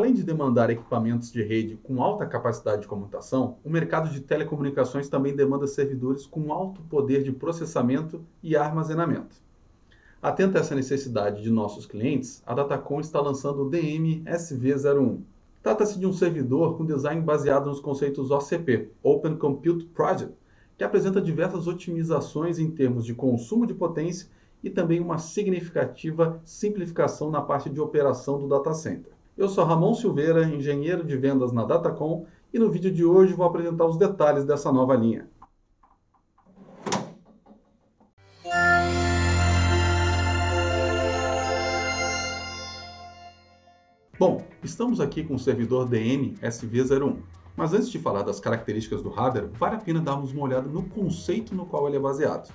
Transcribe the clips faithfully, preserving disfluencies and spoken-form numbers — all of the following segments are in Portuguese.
Além de demandar equipamentos de rede com alta capacidade de comutação, o mercado de telecomunicações também demanda servidores com alto poder de processamento e armazenamento. Atento a essa necessidade de nossos clientes, a Datacom está lançando o D M S V zero um. Trata-se de um servidor com design baseado nos conceitos O C P, Open Compute Project, que apresenta diversas otimizações em termos de consumo de potência e também uma significativa simplificação na parte de operação do data center. Eu sou Ramon Silveira, engenheiro de vendas na Datacom, e no vídeo de hoje vou apresentar os detalhes dessa nova linha. Bom, estamos aqui com o servidor D M S V zero um, mas antes de falar das características do hardware, vale a pena darmos uma olhada no conceito no qual ele é baseado.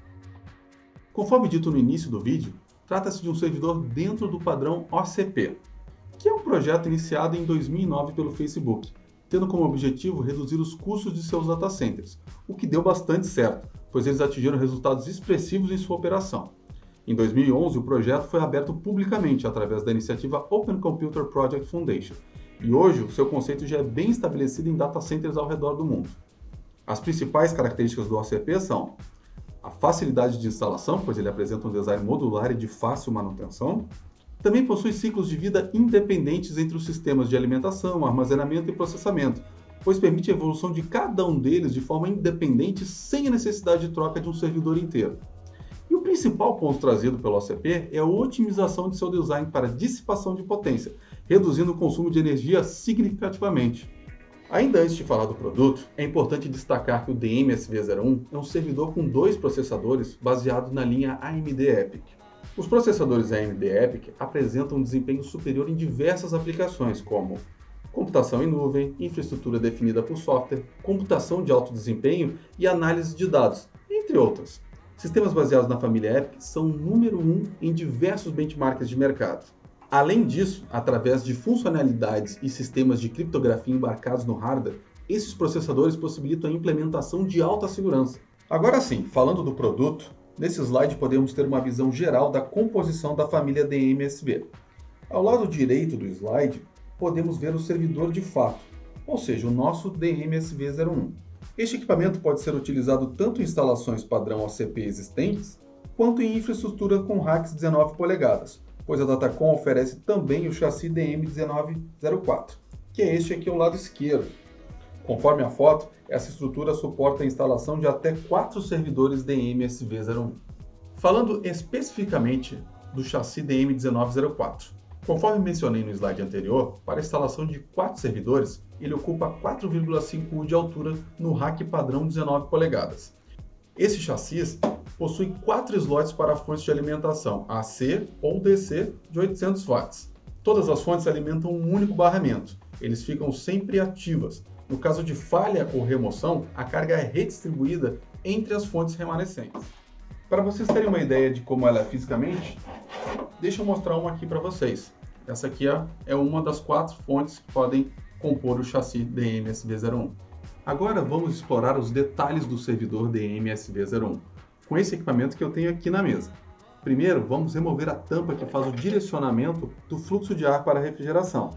Conforme dito no início do vídeo, trata-se de um servidor dentro do padrão O C P, que é um projeto iniciado em dois mil e nove pelo Facebook, tendo como objetivo reduzir os custos de seus data centers, o que deu bastante certo, pois eles atingiram resultados expressivos em sua operação. Em dois mil e onze, o projeto foi aberto publicamente através da iniciativa Open Computer Project Foundation, e hoje o seu conceito já é bem estabelecido em data centers ao redor do mundo. As principais características do O C P são a facilidade de instalação, pois ele apresenta um design modular e de fácil manutenção. Também possui ciclos de vida independentes entre os sistemas de alimentação, armazenamento e processamento, pois permite a evolução de cada um deles de forma independente sem a necessidade de troca de um servidor inteiro. E o principal ponto trazido pelo O C P é a otimização de seu design para dissipação de potência, reduzindo o consumo de energia significativamente. Ainda antes de falar do produto, é importante destacar que o D M S V zero um é um servidor com dois processadores baseados na linha A M D EPYC. Os processadores A M D EPYC apresentam um desempenho superior em diversas aplicações, como computação em nuvem, infraestrutura definida por software, computação de alto desempenho e análise de dados, entre outras. Sistemas baseados na família EPYC são o número um em diversos benchmarks de mercado. Além disso, através de funcionalidades e sistemas de criptografia embarcados no hardware, esses processadores possibilitam a implementação de alta segurança. Agora sim, falando do produto, nesse slide podemos ter uma visão geral da composição da família D M S V. Ao lado direito do slide, podemos ver o servidor de fato, ou seja, o nosso D M S V zero um. Este equipamento pode ser utilizado tanto em instalações padrão O C P existentes, quanto em infraestrutura com racks dezenove polegadas, pois a Datacom oferece também o chassi D M dezenove zero quatro, que é este aqui ao lado esquerdo. Conforme a foto, essa estrutura suporta a instalação de até quatro servidores D M S V zero um. Falando especificamente do chassi D M dezenove zero quatro, conforme mencionei no slide anterior, para a instalação de quatro servidores, ele ocupa quatro vírgula cinco U de altura no rack padrão dezenove polegadas. Esse chassi possui quatro slots para fontes de alimentação A C ou D C de oitocentos watts. Todas as fontes alimentam um único barramento. Eles ficam sempre ativas. No caso de falha ou remoção, a carga é redistribuída entre as fontes remanescentes. Para vocês terem uma ideia de como ela é fisicamente, deixa eu mostrar uma aqui para vocês. Essa aqui é uma das quatro fontes que podem compor o chassi D M S V zero um. Agora vamos explorar os detalhes do servidor D M S V zero um, com esse equipamento que eu tenho aqui na mesa. Primeiro, vamos remover a tampa que faz o direcionamento do fluxo de ar para a refrigeração.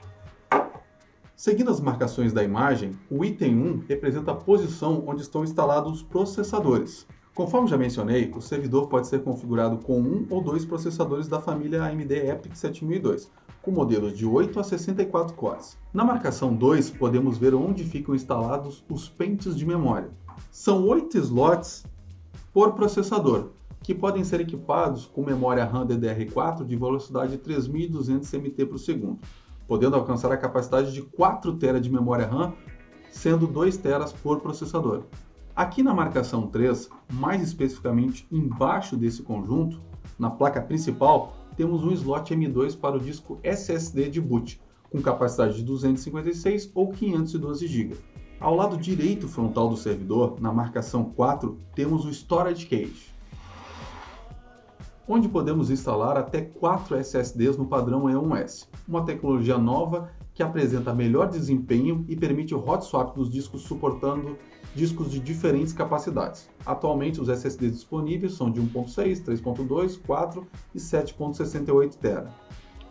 Seguindo as marcações da imagem, o item um representa a posição onde estão instalados os processadores. Conforme já mencionei, o servidor pode ser configurado com um ou dois processadores da família A M D EPYC sete mil e dois, com modelos de oito a sessenta e quatro cores. Na marcação dois, podemos ver onde ficam instalados os pentes de memória. São oito slots por processador, que podem ser equipados com memória RAM D D R quatro de velocidade de três mil e duzentos megabytes por segundo, podendo alcançar a capacidade de quatro terabytes de memória RAM, sendo dois terabytes por processador. Aqui na marcação três, mais especificamente embaixo desse conjunto, na placa principal, temos um slot M dois para o disco S S D de boot, com capacidade de duzentos e cinquenta e seis ou quinhentos e doze gigas. Ao lado direito frontal do servidor, na marcação quatro, temos o Storage Cage, onde podemos instalar até quatro S S Ds no padrão E um S, uma tecnologia nova que apresenta melhor desempenho e permite o hot swap dos discos suportando discos de diferentes capacidades. Atualmente os S S Ds disponíveis são de um ponto seis, três ponto dois, quatro e sete ponto sessenta e oito terabytes.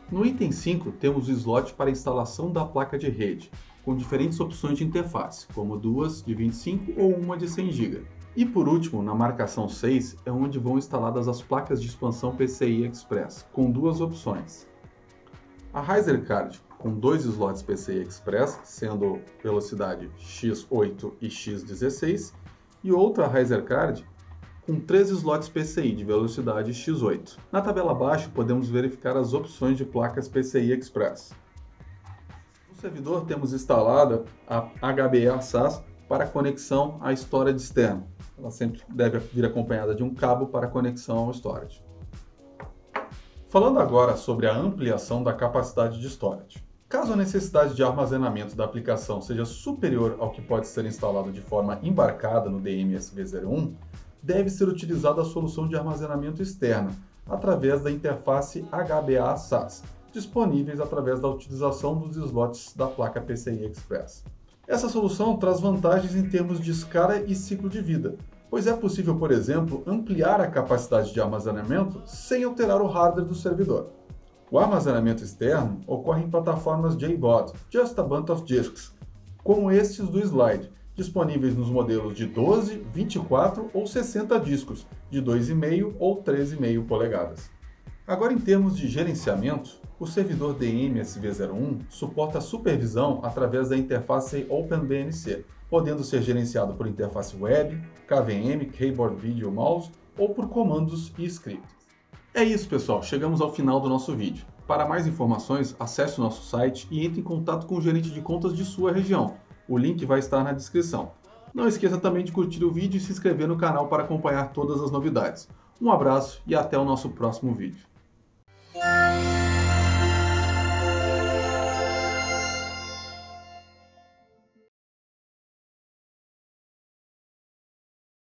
No item cinco, temos o slot para instalação da placa de rede, com diferentes opções de interface, como duas de vinte e cinco ou uma de cem gigabytes. E por último, na marcação seis, é onde vão instaladas as placas de expansão P C I Express, com duas opções. A Riser Card, com dois slots P C I Express, sendo velocidade X oito e X dezesseis, e outra Riser Card com três slots P C I de velocidade X oito. Na tabela abaixo, podemos verificar as opções de placas P C I Express. No servidor, temos instalada a H B A S A S para conexão à storage externa. Ela sempre deve vir acompanhada de um cabo para conexão ao storage. Falando agora sobre a ampliação da capacidade de storage. Caso a necessidade de armazenamento da aplicação seja superior ao que pode ser instalado de forma embarcada no D M S V zero um, deve ser utilizada a solução de armazenamento externa, através da interface H B A S A S, disponíveis através da utilização dos slots da placa P C I Express. Essa solução traz vantagens em termos de escala e ciclo de vida, pois é possível, por exemplo, ampliar a capacidade de armazenamento sem alterar o hardware do servidor. O armazenamento externo ocorre em plataformas J BOD, Just a Bunch of Disks, como estes do slide, disponíveis nos modelos de doze, vinte e quatro ou sessenta discos, de dois vírgula cinco ou três vírgula cinco polegadas. Agora, em termos de gerenciamento, o servidor D M S V zero um suporta a supervisão através da interface OpenBNC, podendo ser gerenciado por interface web, K V M, Keyboard Video Mouse ou por comandos e scripts. É isso, pessoal, chegamos ao final do nosso vídeo. Para mais informações, acesse o nosso site e entre em contato com o gerente de contas de sua região. O link vai estar na descrição. Não esqueça também de curtir o vídeo e se inscrever no canal para acompanhar todas as novidades. Um abraço e até o nosso próximo vídeo.